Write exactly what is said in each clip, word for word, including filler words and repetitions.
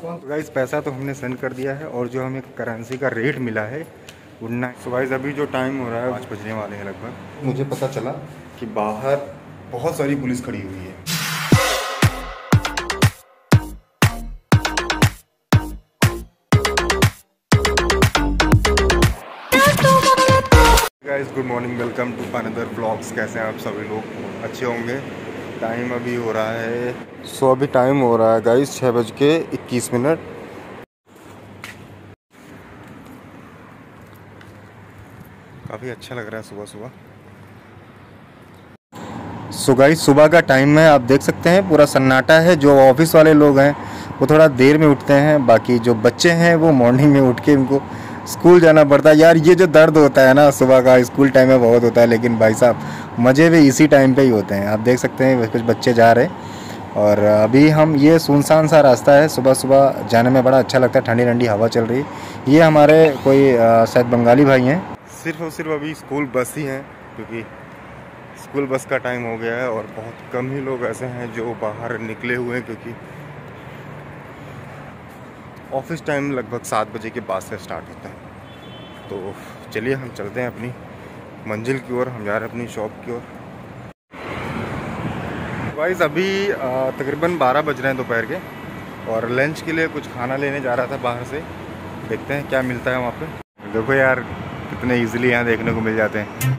तो गाइस पैसा तो हमने सेंड कर दिया है और जो हमें करेंसी का रेट मिला है उतना। सो गाइस अभी जो टाइम हो रहा है पाँच बजने वाले हैं लगभग, मुझे पता चला कि बाहर बहुत सारी पुलिस खड़ी हुई है। Guys good morning, welcome to another vlogs. कैसे हैं आप सभी लोग? अच्छे होंगे। टाइम अभी हो रहा है सो अभी टाइम हो रहा है गाइस छः बज के इक्कीस मिनट। काफ़ी अच्छा लग रहा है सुबह सुबह। सो गाइस सुबह का टाइम है, आप देख सकते हैं पूरा सन्नाटा है। जो ऑफिस वाले लोग हैं वो थोड़ा देर में उठते हैं, बाकी जो बच्चे हैं वो मॉर्निंग में उठ के उनको स्कूल जाना पड़ता है। यार ये जो दर्द होता है ना सुबह का, स्कूल टाइम में बहुत होता है, लेकिन भाई साहब मज़े भी इसी टाइम पे ही होते हैं। आप देख सकते हैं कुछ बच्चे जा रहे हैं और अभी हम ये सुनसान सा रास्ता है, सुबह सुबह जाने में बड़ा अच्छा लगता है। ठंडी ठंडी हवा चल रही है। ये हमारे कोई शायद बंगाली भाई हैं। सिर्फ और सिर्फ अभी स्कूल बस ही हैं, क्योंकि स्कूल बस का टाइम हो गया है और बहुत कम ही लोग ऐसे हैं जो बाहर निकले हुए हैं, क्योंकि ऑफिस टाइम लगभग सात बजे के बाद से स्टार्ट होता है। तो चलिए हम चलते हैं अपनी मंजिल की ओर, हम जा रहे हैं अपनी शॉप की ओर। गाइस अभी तकरीबन बारह बज रहे हैं दोपहर के और लंच के लिए कुछ खाना लेने जा रहा था बाहर से। देखते हैं क्या मिलता है वहाँ पे। देखो यार कितने इजीली यहाँ देखने को मिल जाते हैं।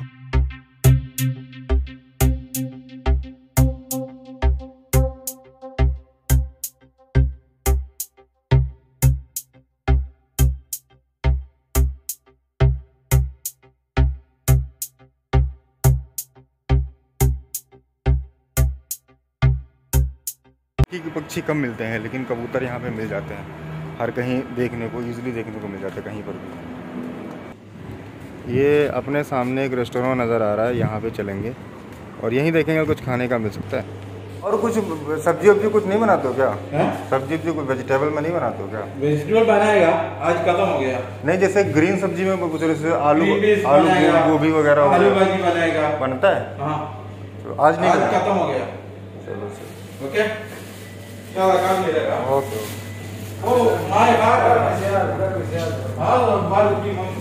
पक्षी कम मिलते हैं लेकिन कबूतर यहाँ पे मिल जाते हैं, हर कहीं देखने को इजीली देखने को मिल जाते हैं कहीं पर भी। ये अपने सामने एक रेस्टोरेंट नज़र आ रहा है, यहाँ पे चलेंगे और यहीं देखेंगे कुछ खाने का मिल सकता है। और कुछ सब्जी वब्जी कुछ नहीं बनाते हो क्या? सब्जी वब्जी कुछ वेजिटेबल में नहीं बनाते हो क्या? वेजिटेबल बनाएगा, आज खत्म हो गया। नहीं जैसे ग्रीन सब्जी में कुछ जैसे आलू आलू गोभी वगैरह आलू भाजी बनाएगा, बनता है। हाँ तो आज नहीं, आज खत्म हो गया। चलो सर ओके चलो काम मिलेगा। ओके ओ माय गॉड हां बाल की हम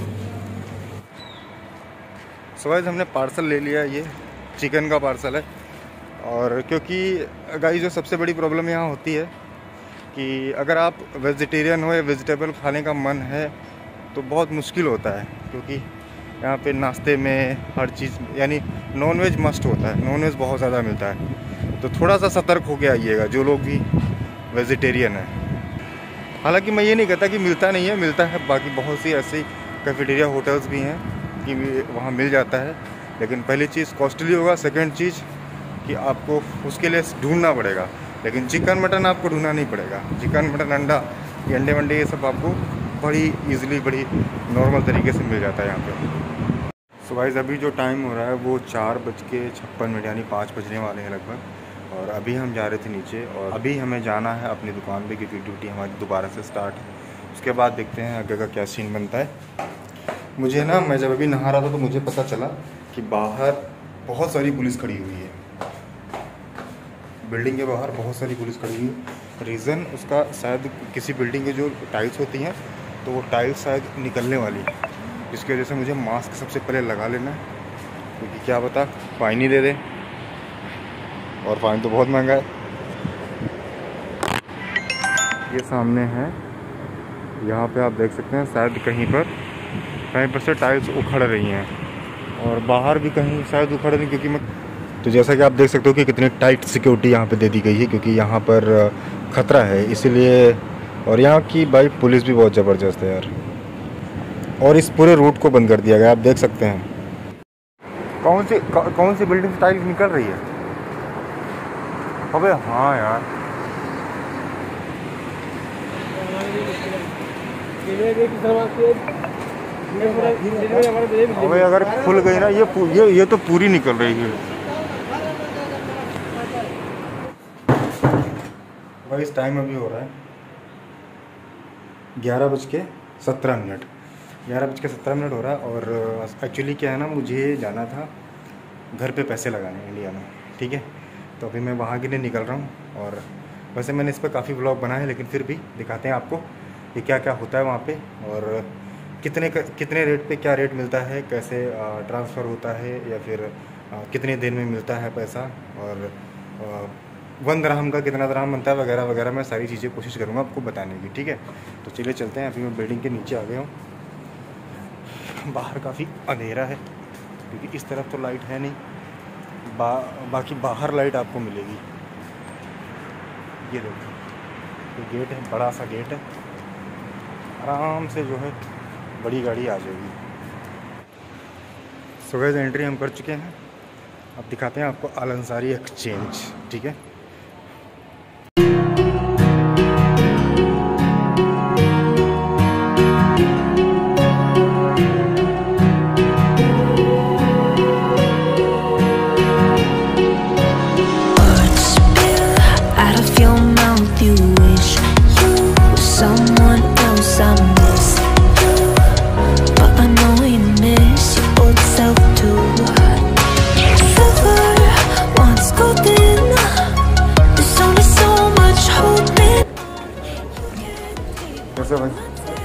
सवाइज हमने पार्सल ले लिया। ये चिकन का पार्सल है और क्योंकि गाइस जो सबसे बड़ी प्रॉब्लम यहाँ होती है कि अगर आप वेजिटेरियन हो या वेजिटेबल खाने का मन है तो बहुत मुश्किल होता है, क्योंकि यहाँ पे नाश्ते में हर चीज़ यानी नॉन वेज मस्ट होता है, नॉन वेज बहुत ज़्यादा मिलता है। तो थोड़ा सा सतर्क होके आइएगा जो लोग भी वेजिटेरियन है। हालांकि मैं ये नहीं कहता कि मिलता नहीं है, मिलता है। बाकी बहुत सी ऐसी कैफेटेरिया होटल्स भी हैं कि वहाँ मिल जाता है, लेकिन पहली चीज़ कॉस्टली होगा, सेकंड चीज़ कि आपको उसके लिए ढूंढना पड़ेगा। लेकिन चिकन मटन आपको ढूंढना नहीं पड़ेगा। चिकन मटन अंडा ये अंडे वंडे ये सब आपको बड़ी ईजिली बड़ी नॉर्मल तरीके से मिल जाता है यहाँ पे। सो गाइस अभी जो टाइम हो रहा है वो चार बज के छप्पन मिनट यानी पाँच बजने वाले हैं लगभग, और अभी हम जा रहे थे नीचे और अभी हमें जाना है अपनी दुकान पे, क्योंकि ड्यूटी हमारी दोबारा से स्टार्ट है। उसके बाद देखते हैं आगे का क्या सीन बनता है। मुझे ना मैं जब अभी नहा रहा था तो मुझे पता चला कि बाहर बहुत सारी पुलिस खड़ी हुई है। बिल्डिंग के बाहर बहुत सारी पुलिस खड़ी हुई है। रीज़न उसका शायद किसी बिल्डिंग के जो टाइल्स होती हैं तो वो टाइल्स शायद निकलने वाली है, जिसकी वजह से मुझे मास्क सबसे पहले लगा लेना है, क्योंकि क्या पता फाइन ही दे दे, और फाइन तो बहुत महंगा है। ये सामने है, यहाँ पे आप देख सकते हैं शायद कहीं पर कहीं पर से टाइल्स उखड़ रही हैं और बाहर भी कहीं शायद उखड़ रही, क्योंकि मैं तो जैसा कि आप देख सकते हो कि कितनी टाइट सिक्योरिटी यहाँ पे दे दी गई है, क्योंकि यहाँ पर ख़तरा है इसीलिए। और यहाँ की भाई पुलिस भी बहुत ज़बरदस्त है यार, और इस पूरे रूट को बंद कर दिया गया। आप देख सकते हैं कौन सी कौन सी बिल्डिंग से टाइल्स निकल रही है। अबे हाँ यार, अबे अगर खुल गई ना ये ये ये तो पूरी निकल रही है भाई। इस टाइम अभी हो रहा है ग्यारह बज के सत्रह मिनट ग्यारह बज के सत्रह मिनट हो रहा है। और एक्चुअली क्या है ना, मुझे जाना था घर पे पैसे लगाने इंडिया में, ठीक है। तो अभी मैं वहाँ के लिए निकल रहा हूँ और वैसे मैंने इस पर काफ़ी ब्लॉग बनाए हैं, लेकिन फिर भी दिखाते हैं आपको कि क्या क्या होता है वहाँ पे और कितने कितने रेट पे क्या रेट मिलता है, कैसे ट्रांसफ़र होता है या फिर कितने दिन में मिलता है पैसा, और वन दरहम का कितना दरहम बनता है वगैरह वगैरह। मैं सारी चीज़ें कोशिश करूँगा आपको बताने की, ठीक है। तो चलिए चलते हैं। अभी मैं बिल्डिंग के नीचे आ गया हूँ। बाहर काफ़ी अंधेरा है क्योंकि इस तरफ तो लाइट है नहीं, बा, बाकी बाहर लाइट आपको मिलेगी। ये देखो, ये गेट है, बड़ा सा गेट है, आराम से जो है बड़ी गाड़ी आ जाएगी। सो गाइस एंट्री हम कर चुके हैं। अब दिखाते हैं आपको अल अंसारी एक्सचेंज, ठीक है। कैसे भाई?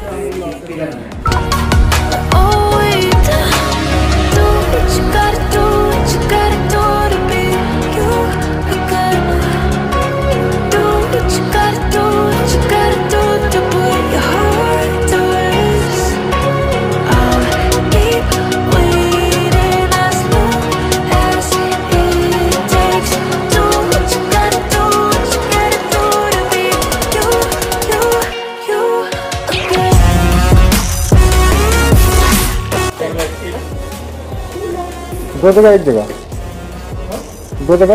दो जगह एक जगह दो जगह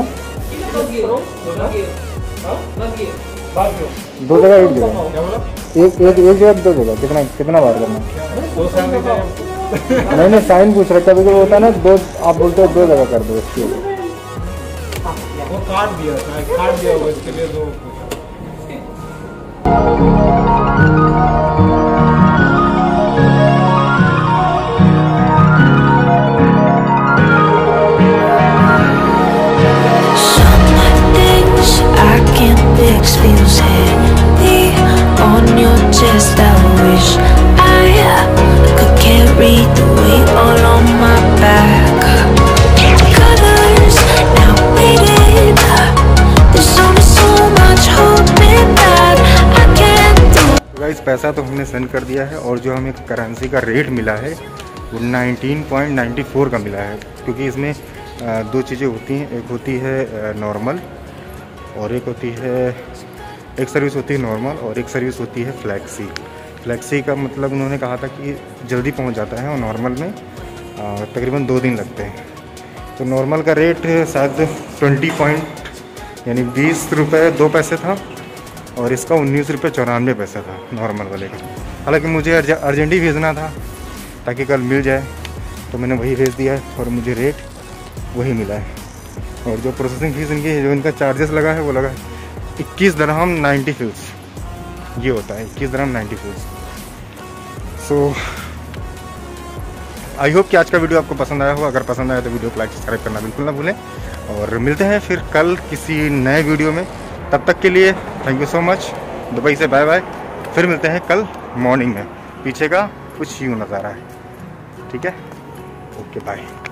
दो जगह एक जगह एक एक एक जगह दो जगह कितना कितना बार करना? नहीं नहीं साइन पूछ रखा है, होता है ना दो, आप बोलते हो दो जगह कर दो इसके लिए। वो कार्ड दिया था, कार्ड दिया हुआ इसके लिए दो। Feels heavy on your chest. I wish I could carry the weight all on my back. Colors now faded. There's only so much holding back. I can't do. Guys पैसा तो हमने सेंड कर दिया है और जो हमें करेंसी का रेट मिला है वो नाइनटीन पॉइंट नाइन्टी फोर का मिला है, क्योंकि इसमें दो चीज़ें होती हैं। एक होती है नॉर्मल और एक होती है एक सर्विस होती है नॉर्मल और एक सर्विस होती है फ्लैक्सी। फ्लैक्सी का मतलब उन्होंने कहा था कि जल्दी पहुंच जाता है और नॉर्मल में तकरीबन दो दिन लगते हैं। तो नॉर्मल का रेट शायद ट्वेंटी पॉइंट यानी बीस रुपये दो पैसे था और इसका उन्नीस रुपये चौरानवे पैसा था नॉर्मल वाले का। हालांकि मुझे अर्जेंट ही भेजना था ताकि कल मिल जाए, तो मैंने वही भेज दिया है और मुझे रेट वही मिला है। और जो प्रोसेसिंग फीस इनकी जो इनका चार्जेस लगा है वो लगा है इक्कीस दरहम नाइन्टी फिल्स। ये होता है इक्कीस दरहम नाइन्टी फिल्स। सो आई होप कि आज का वीडियो आपको पसंद आया हो। अगर पसंद आया तो वीडियो को लाइक सब्सक्राइब करना बिल्कुल ना भूलें और मिलते हैं फिर कल किसी नए वीडियो में। तब तक के लिए thank you so much. Dubai से बाय बाय। फिर मिलते हैं कल मॉर्निंग में। पीछे का कुछ यूँ नज़ारा है, ठीक है। Okay bye.